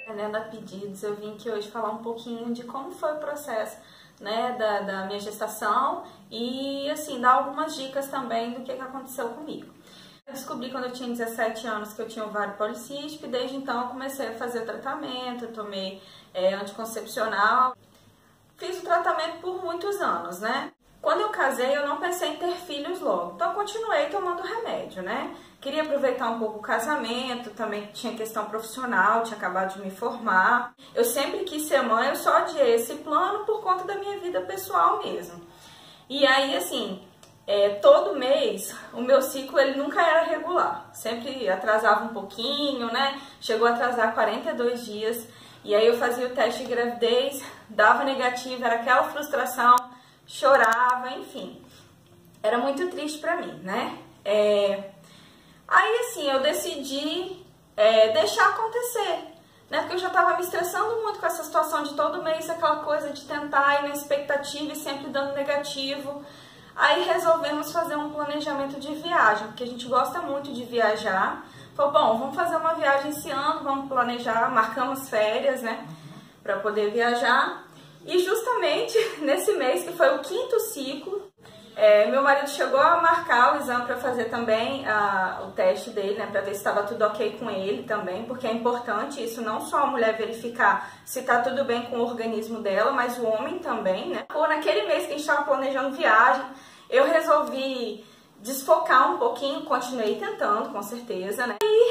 Atendendo a pedidos, eu vim aqui hoje falar um pouquinho de como foi o processo, né, da minha gestação e, assim, dar algumas dicas também do que aconteceu comigo. Eu descobri quando eu tinha 17 anos que eu tinha ovário policístico e desde então eu comecei a fazer o tratamento, eu tomei anticoncepcional. Fiz o tratamento por muitos anos, né? Quando eu casei, eu não pensei em ter filhos logo, então eu continuei tomando remédio, né? Queria aproveitar um pouco o casamento, também tinha questão profissional, tinha acabado de me formar. Eu sempre quis ser mãe, eu só adiei esse plano por conta da minha vida pessoal mesmo. E aí, assim, todo mês, o meu ciclo ele nunca era regular, sempre atrasava um pouquinho, né? Chegou a atrasar 42 dias, e aí eu fazia o teste de gravidez, dava negativo, era aquela frustração, chorava, enfim. Era muito triste pra mim, né? Aí, assim, eu decidi deixar acontecer, né? Porque eu já tava me estressando muito com essa situação de todo mês, aquela coisa de tentar ir na expectativa e sempre dando negativo. Aí resolvemos fazer um planejamento de viagem, porque a gente gosta muito de viajar. Falei, bom, vamos fazer uma viagem esse ano, vamos planejar, marcamos férias, né? Pra poder viajar. E justamente nesse mês, que foi o 5º ciclo, meu marido chegou a marcar o exame para fazer também o teste dele, né, para ver se estava tudo ok com ele também, porque é importante isso, não só a mulher verificar se está tudo bem com o organismo dela, mas o homem também, né. Por naquele mês que a gente estava planejando viagem, eu resolvi desfocar um pouquinho, continuei tentando, com certeza, né, e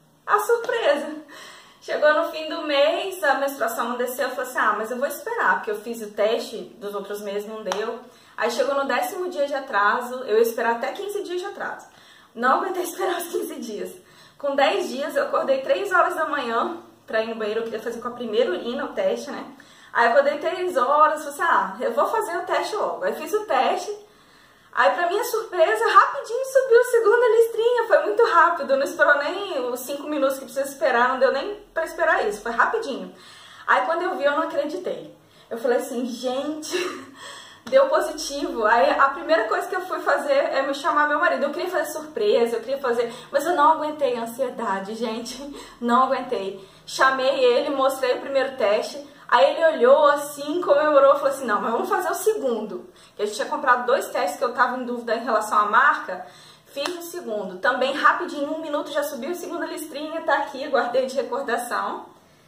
a surpresa! Chegou no fim do mês, a menstruação não desceu, eu falei assim, mas eu vou esperar, porque eu fiz o teste dos outros meses, não deu. Aí chegou no 10º dia de atraso, eu ia esperar até 15 dias de atraso. Não aguentei esperar os 15 dias. Com 10 dias, eu acordei 3 horas da manhã pra ir no banheiro, eu queria fazer com a primeira urina o teste, né? Aí eu acordei 3 horas, falei assim, eu vou fazer o teste logo. Aí fiz o teste, aí pra minha surpresa, rapidinho subiu a segunda listrinha, foi muito rápido, não esperou nem os 5 minutos que precisa esperar, não deu nem pra esperar isso, foi rapidinho. Aí quando eu vi, eu não acreditei. Eu falei assim, gente, deu positivo. Aí a primeira coisa que eu fui fazer é me chamar meu marido. Eu queria fazer surpresa, eu queria fazer, mas eu não aguentei a ansiedade, gente, não aguentei. Chamei ele, mostrei o primeiro teste. Aí ele olhou assim, comemorou, falou assim, não, mas vamos fazer o segundo. A gente tinha comprado 2 testes que eu tava em dúvida em relação à marca, fiz o segundo. Também rapidinho, 1 minuto já subiu a segunda listrinha, tá aqui, guardei de recordação.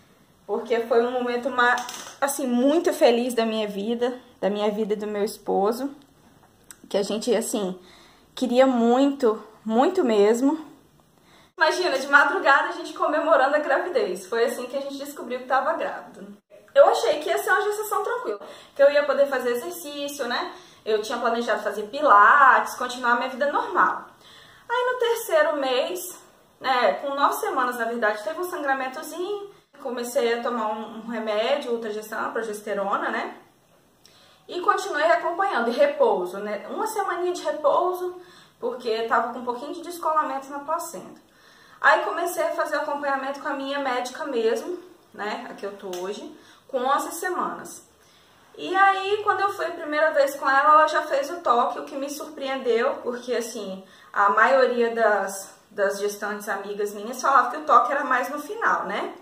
Porque foi um momento, assim, muito feliz da minha vida e do meu esposo. Que a gente, assim, queria muito, muito mesmo. Imagina, de madrugada a gente comemorando a gravidez. Foi assim que a gente descobriu que estava grávida. Eu achei que ia ser uma gestação tranquila, que eu ia poder fazer exercício, né? Eu tinha planejado fazer pilates, continuar a minha vida normal. Aí no 3º mês, né, com 9 semanas na verdade, teve um sangramentozinho. Comecei a tomar um remédio, ultragestão, progesterona, né? E continuei acompanhando, e repouso, né? 1 semaninha de repouso, porque tava com um pouquinho de descolamento na placenta. Aí comecei a fazer acompanhamento com a minha médica mesmo, né? A que eu tô hoje, com 11 semanas. E aí, quando eu fui a primeira vez com ela, ela já fez o toque, o que me surpreendeu, porque, assim, a maioria das gestantes amigas minhas falava que o toque era mais no final, né?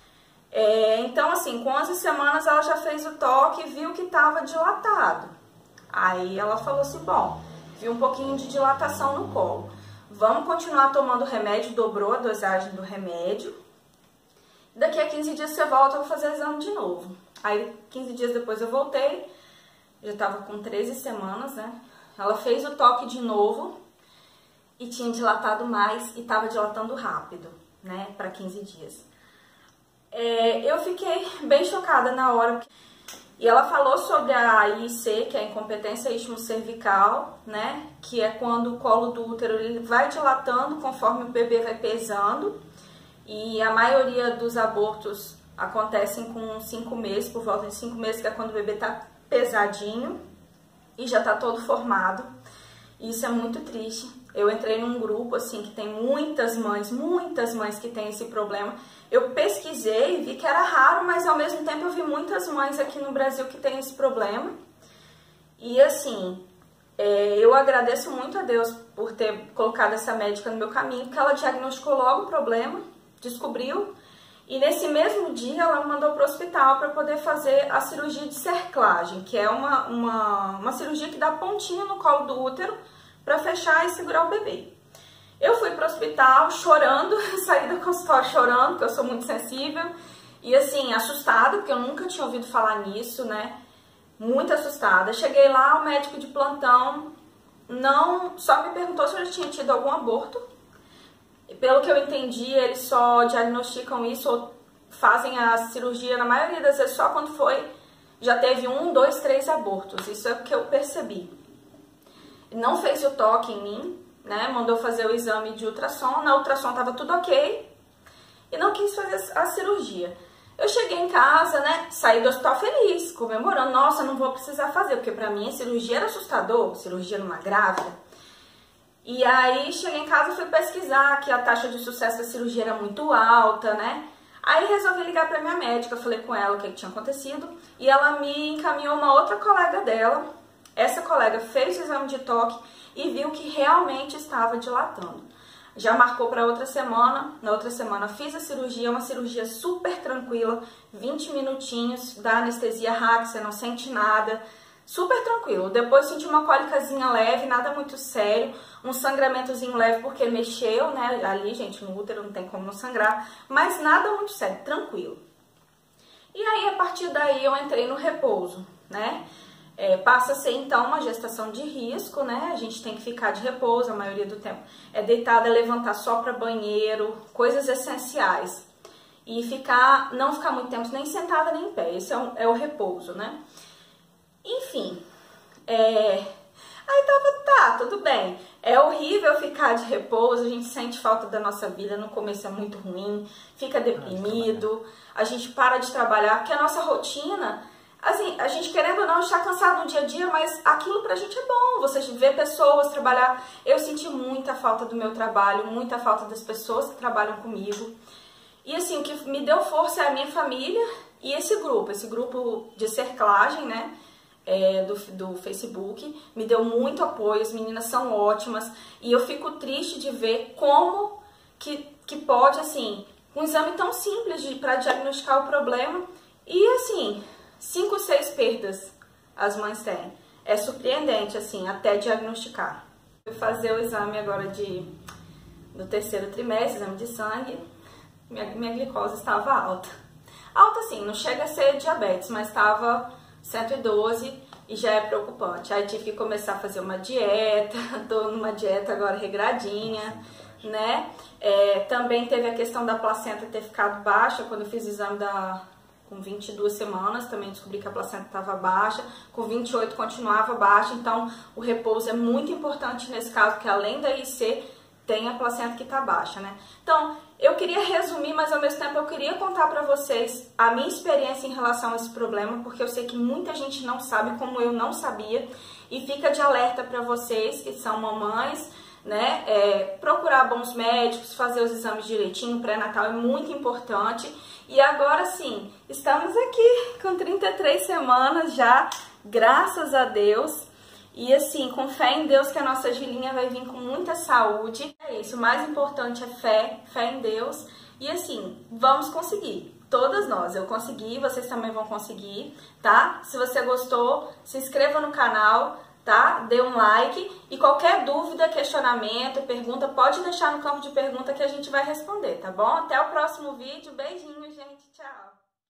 Então, assim, com 11 semanas ela já fez o toque e viu que estava dilatado. Aí ela falou assim, bom, viu um pouquinho de dilatação no colo. Vamos continuar tomando remédio, dobrou a dosagem do remédio. Daqui a 15 dias você volta, eu vou fazer o exame de novo. Aí, 15 dias depois eu voltei, já estava com 13 semanas, né? Ela fez o toque de novo e tinha dilatado mais e estava dilatando rápido, né? Para 15 dias. Eu fiquei bem chocada na hora. E ela falou sobre a IIC, que é a incompetência istmo-cervical, né? Que é quando o colo do útero ele vai dilatando conforme o bebê vai pesando. E a maioria dos abortos acontecem com 5 meses, por volta de 5 meses, que é quando o bebê tá pesadinho e já tá todo formado. Isso é muito triste. Eu entrei num grupo, assim, que tem muitas mães que têm esse problema. Eu pesquisei e vi que era raro, mas ao mesmo tempo eu vi muitas mães aqui no Brasil que têm esse problema. E, assim, eu agradeço muito a Deus por ter colocado essa médica no meu caminho, porque ela diagnosticou logo o problema, descobriu E nesse mesmo dia ela me mandou para o hospital para poder fazer a cirurgia de cerclagem, que é uma cirurgia que dá pontinha no colo do útero para fechar e segurar o bebê. Eu fui para o hospital chorando, saí do consultório chorando, porque eu sou muito sensível. E assim, assustada, porque eu nunca tinha ouvido falar nisso, né? Muito assustada. Cheguei lá, o médico de plantão só me perguntou se eu já tinha tido algum aborto. E pelo que eu entendi, eles só diagnosticam isso ou fazem a cirurgia, na maioria das vezes, só quando já teve 1, 2, 3 abortos. Isso é o que eu percebi. Não fez o toque em mim, né? Mandou fazer o exame de ultrassom. Na ultrassom tava tudo ok. E não quis fazer a cirurgia. Eu cheguei em casa, né? Saí do hospital feliz, comemorando. Nossa, não vou precisar fazer, porque pra mim a cirurgia era assustador, cirurgia numa grávida. E aí cheguei em casa e fui pesquisar que a taxa de sucesso da cirurgia era muito alta, né? Aí resolvi ligar pra minha médica, falei com ela o que tinha acontecido. E ela me encaminhou uma outra colega dela. Essa colega fez o exame de toque e viu que realmente estava dilatando. Já marcou para outra semana, na outra semana fiz a cirurgia, uma cirurgia super tranquila, 20 minutinhos, dá anestesia rápida, você não sente nada, super tranquilo. Depois senti uma cólicazinha leve, nada muito sério, um sangramentozinho leve porque mexeu, né, ali, gente, no útero não tem como não sangrar, mas nada muito sério, tranquilo. E aí, a partir daí, eu entrei no repouso, né? Passa a ser então uma gestação de risco, né? A gente tem que ficar de repouso, a maioria do tempo é deitada, levantar só para banheiro, coisas essenciais. E não ficar muito tempo nem sentada nem em pé, esse é o repouso, né? Enfim, aí tá, tudo bem. É horrível ficar de repouso, a gente sente falta da nossa vida, no começo é muito ruim, fica deprimido, a gente para de trabalhar, porque a nossa rotina... Assim, a gente querendo ou não está cansado no dia a dia, mas aquilo pra gente é bom, você vê pessoas trabalhar. Eu senti muita falta do meu trabalho, muita falta das pessoas que trabalham comigo. E assim, o que me deu força é a minha família e esse grupo de cerclagem, né, do Facebook, me deu muito apoio, as meninas são ótimas. E eu fico triste de ver como que pode, assim, um exame tão simples para diagnosticar o problema e assim... 5, 6 perdas as mães têm. É surpreendente, assim, até diagnosticar. Fui fazer o exame agora do terceiro trimestre, exame de sangue. Minha glicose estava alta. Alta, assim, não chega a ser diabetes, mas estava 112 e já é preocupante. Aí tive que começar a fazer uma dieta, tô numa dieta agora regradinha, né? Também teve a questão da placenta ter ficado baixa quando eu fiz o exame com 22 semanas, também descobri que a placenta estava baixa, com 28 continuava baixa, então o repouso é muito importante nesse caso, porque além da IC, tem a placenta que está baixa, né? Então, eu queria resumir, mas ao mesmo tempo eu queria contar para vocês a minha experiência em relação a esse problema, porque eu sei que muita gente não sabe, como eu não sabia, e fica de alerta para vocês que são mamães, né? Procurar bons médicos, fazer os exames direitinho, pré-natal é muito importante. E agora sim, estamos aqui com 33 semanas já, graças a Deus. E assim, com fé em Deus que a nossa Gilinha vai vir com muita saúde. É isso, o mais importante é fé em Deus. E assim, vamos conseguir. Todas nós, eu consegui, vocês também vão conseguir, tá? Se você gostou, se inscreva no canal, tá? Dê um like e qualquer dúvida, questionamento, pergunta, pode deixar no campo de pergunta que a gente vai responder, tá bom? Até o próximo vídeo, beijinho, gente, tchau!